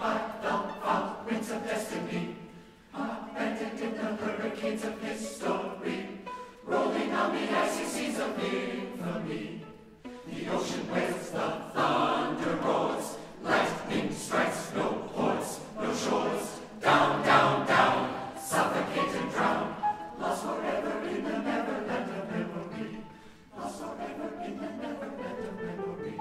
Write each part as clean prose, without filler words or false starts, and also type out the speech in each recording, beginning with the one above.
like the foul winds of destiny, upended in the hurricanes of history, rolling on the icy seas of infamy. The ocean wails, the thunder roars, lightning strikes, no ports, no shores. Down, down, down, suffocate and drown, lost forever in the neverland of memory, lost forever in the neverland of memory.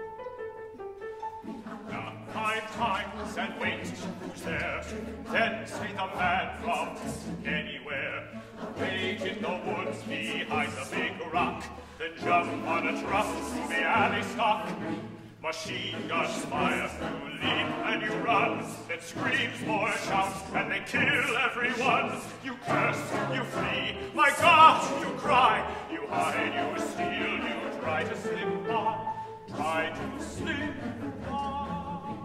Now 5 times and wait, who's there? Then say the man from anywhere. Wait in the woods behind the big rock, then jump on a truck through the alley stock. Machine guns fire, you leap and you run, then screams more shouts, and they kill everyone. You curse, you flee, my God, you cry, you hide, you steal, you try to slip by, try to slip by.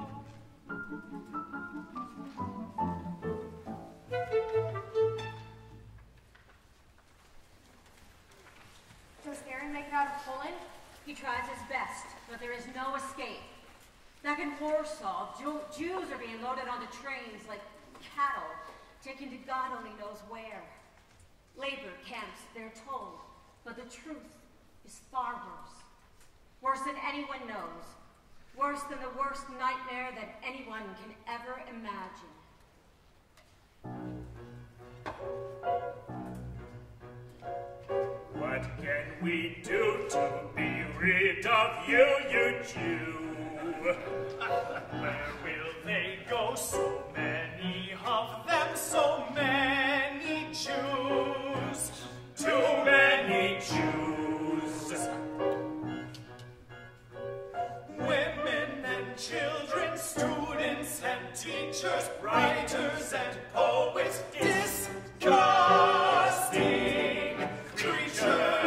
Does Aaron make it out of Poland? He tries his best, but there is no escape. Back in Warsaw, Jews are being loaded onto trains like cattle, taken to God only knows where. Labor camps, they're told, but the truth is far worse. Worse than anyone knows. Worse than the worst nightmare that anyone can ever imagine. What can we do to be rid of you, you Jew? Where will they go? So many of them, so many Jews. Too many Jews. Women and children, students and teachers, writers and poets, disgusting creatures.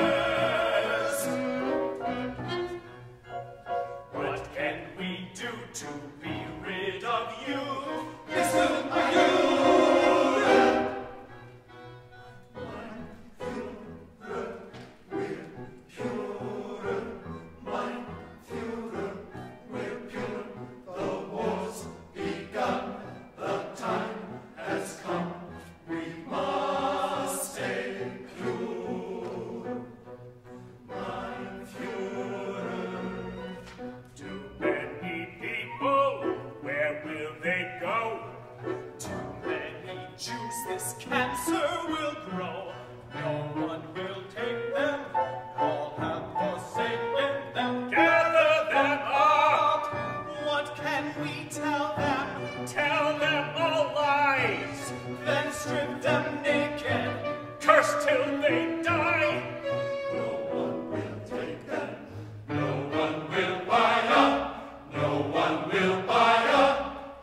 What can we do to be rid of you? Listen, you! This cancer will grow. No one will take them. All have forsaken them. Gather them up. What can we tell them? Tell them all lies. Then strip them naked. Curse till they die. No one will take them. No one will buy up. No one will buy up.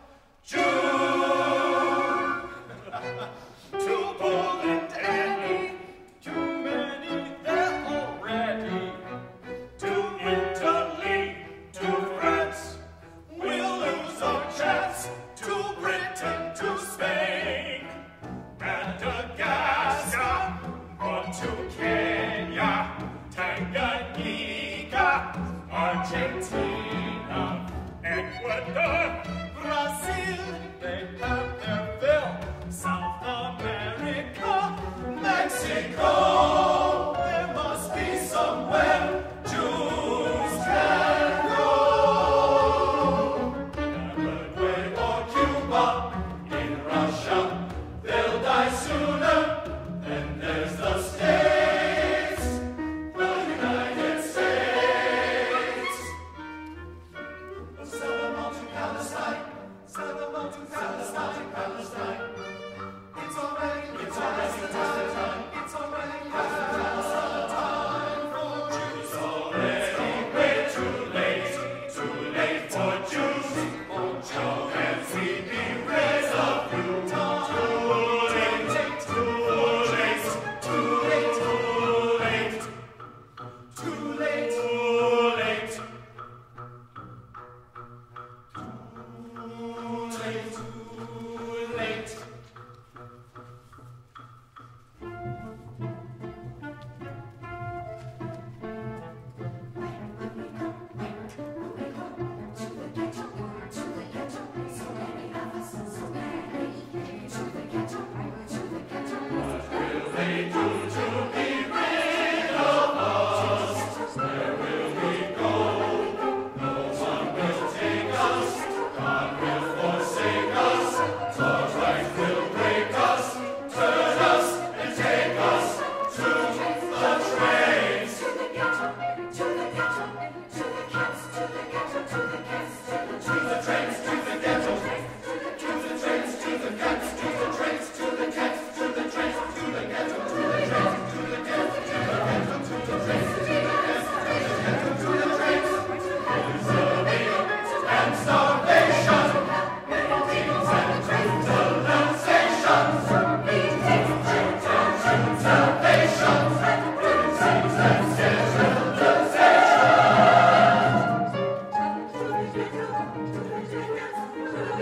To Poland, any, too many there already. To Italy, to France, we'll lose our chance. To Britain, to Spain, Madagascar, or to Kenya, Tanganyika, Argentina, Ecuador, Brazil, they have their fill. South America, Mexico, there must be somewhere Jews can go. Paraguay or Cuba, in Russia, they'll die sooner. Then there's the States, the United States. Sell them all to Palestine. Sell them all to Palestine, Palestine. It's already past the time. It's already past the time for Jews. It's already way too late for Jews. How can we be rid of you? Too late, too late, too late, too late, too late, too late. Too late. To the ghetto, so many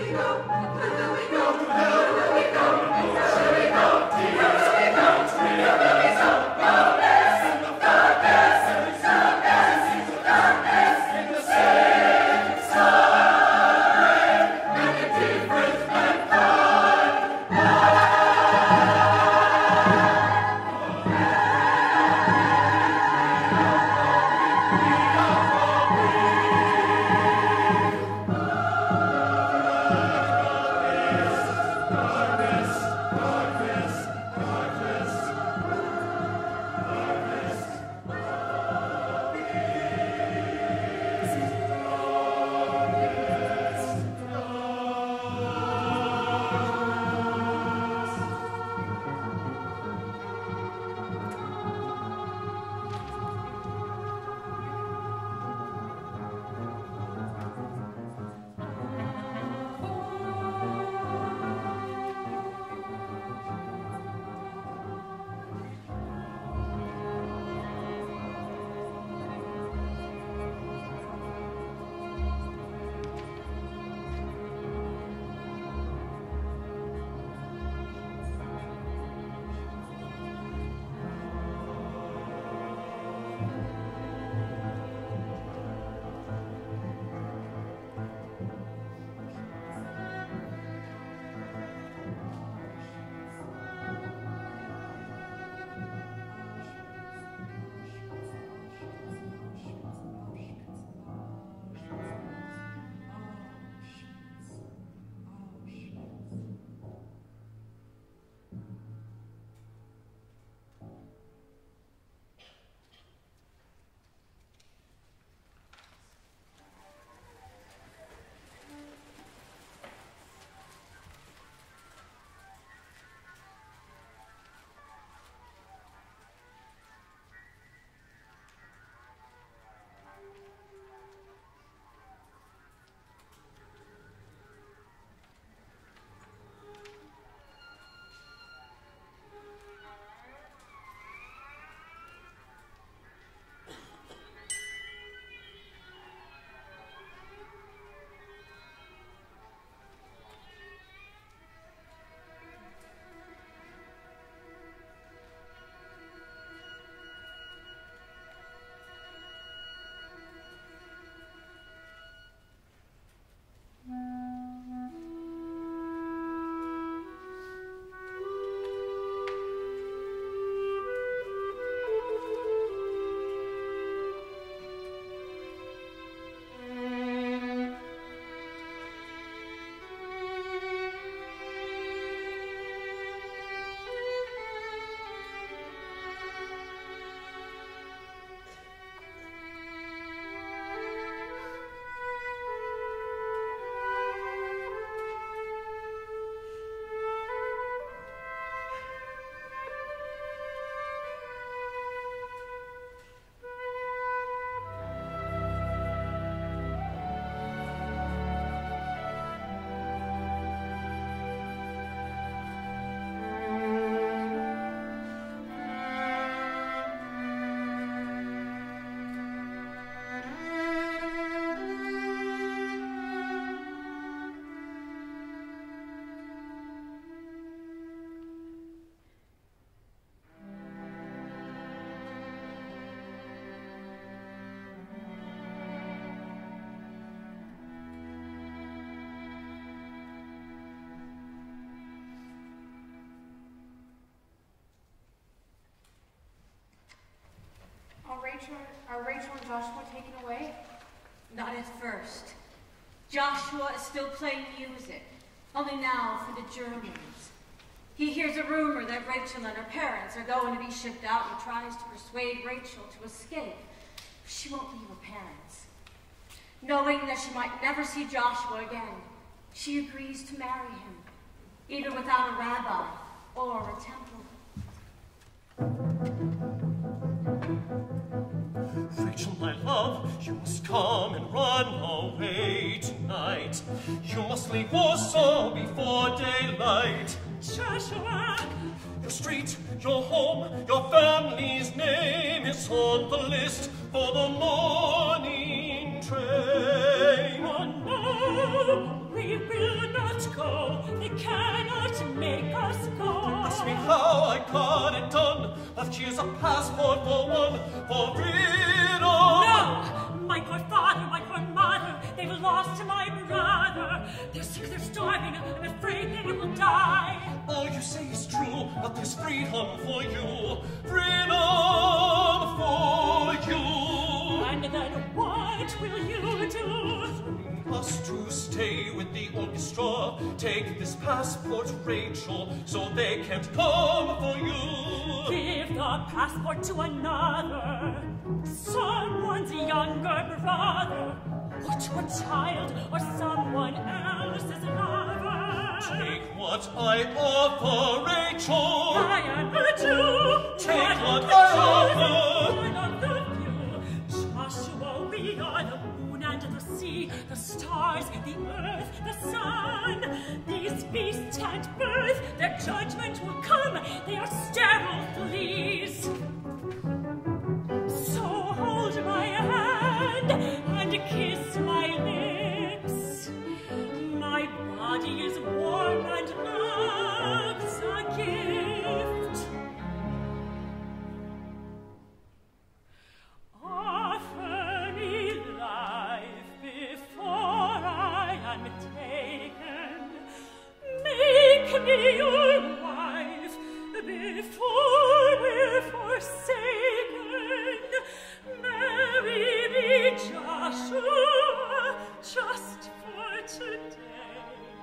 Are Rachel and Joshua taken away? Not at first. Joshua is still playing music, only now for the Germans. He hears a rumor that Rachel and her parents are going to be shipped out and tries to persuade Rachel to escape. She won't leave her parents. Knowing that she might never see Joshua again, she agrees to marry him, even without a rabbi or a temple. Rachel, my love, you must come and run away tonight. You must leave Warsaw before daylight. Joshua, your street, your home, your family's name is on the list for the morning train. Oh no, we will not. cannot make us go. Ask me how I got it done, but here's a passport for one, for freedom. No! My poor father, my poor mother, they've lost my brother. They're sick, they're starving, I'm afraid they will die. All you say is true, but there's freedom for you. Freedom for you. And then what will you do? Us to stay with the orchestra. Take this passport, Rachel, so they can't come for you. Give the passport to another, someone's younger brother, or to a child, or someone else's lover. Take what I offer, Rachel. I am a Jew. Take what I offer. One of the few. Joshua, we are the moon and the sea, the stars, the earth, the sun. These beasts can't birth, their judgment will come. They are sterile fleas. So hold my hand and kiss my lips. My body is warm and love's a gift. Offer me life before I am taken. Make me your wife before we're forsaken. Marry me, Joshua, just for today.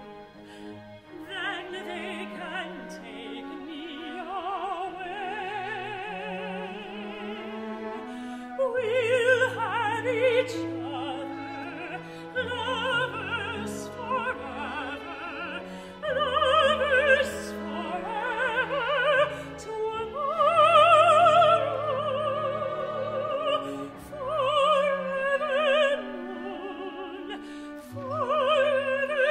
Then they can take me away. We'll have each other, lovers forever, lovers forever, tomorrow, forever moon, forever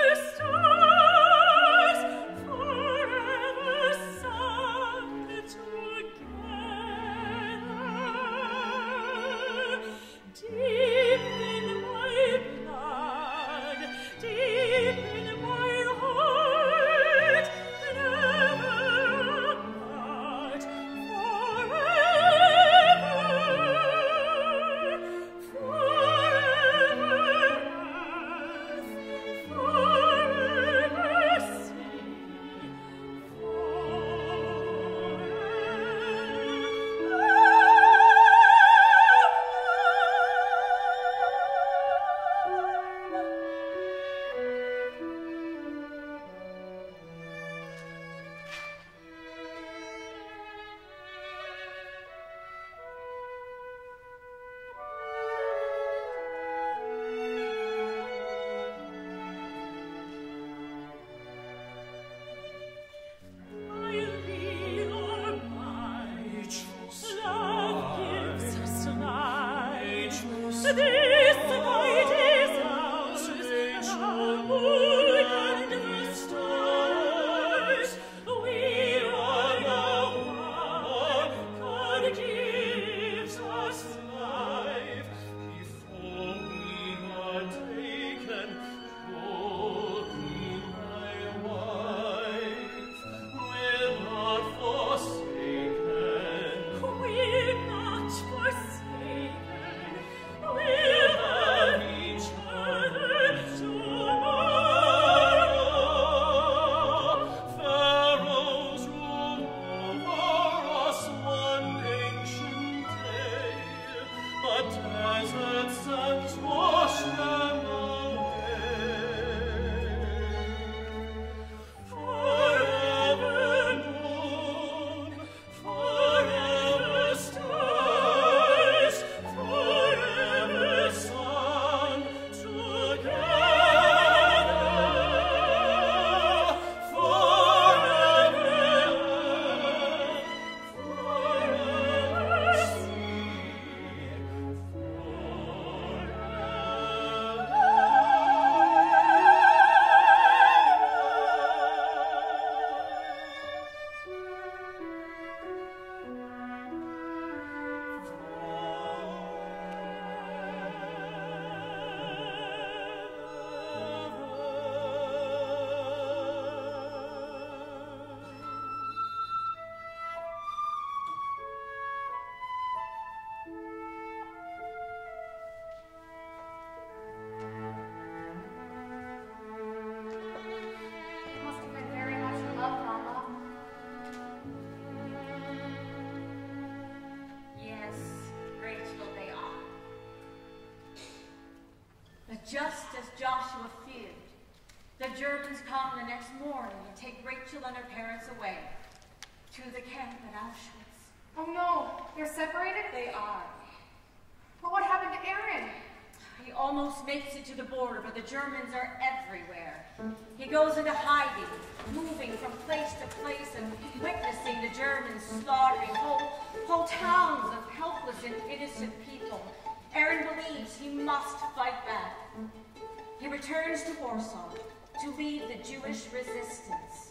Germans come the next morning and take Rachel and her parents away to the camp at Auschwitz. Oh no, they're separated? They are. But what happened to Aaron? He almost makes it to the border, but the Germans are everywhere. He goes into hiding, moving from place to place and witnessing the Germans slaughtering whole towns of helpless and innocent people. Aaron believes he must fight back. He returns to Warsaw to lead the Jewish resistance.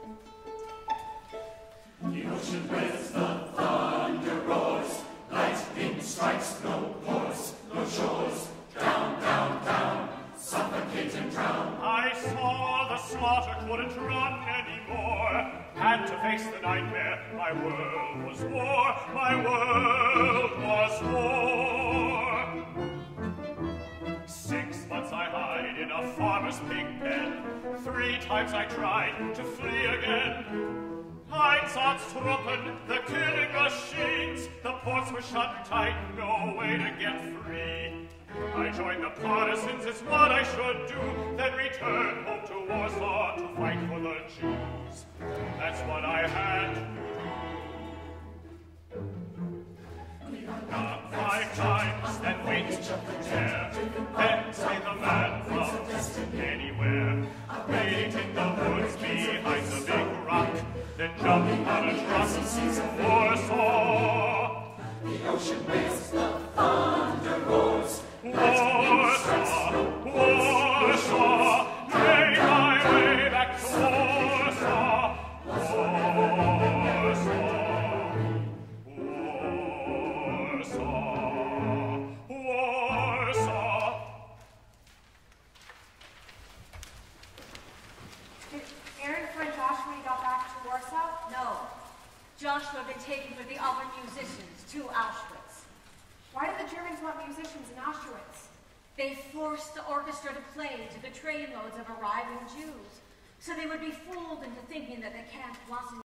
The ocean rends, the thunder roars, lightning strikes, no ports, no shores. Down, down, down, suffocate and drown. I saw the slaughter, couldn't run anymore. Had to face the nightmare. My world was war. My world was war. 6 months I hide in a farmer's pig pen. 3 times I tried to flee again. Einsatztruppen, the killing machines. The ports were shut tight, no way to get free. I joined the partisans, it's what I should do, then return home to Warsaw to fight for the Jews. That's what I had to do. Knock 5 times, then wait there, then say the man from anywhere. Wait in the woods behind the big rock, then jump on a truck, Warsaw. The ocean waves, the thunder roars. Warsaw, Warsaw, make my way back to Warsaw. Warsaw, Warsaw, Warsaw. Did Aaron find Joshua when he got back to Warsaw? No, Joshua had been taken with the other musicians to Auschwitz. Why did the Germans want musicians in Auschwitz? They forced the orchestra to play to the trainloads of arriving Jews, so they would be fooled into thinking that the camp wasn't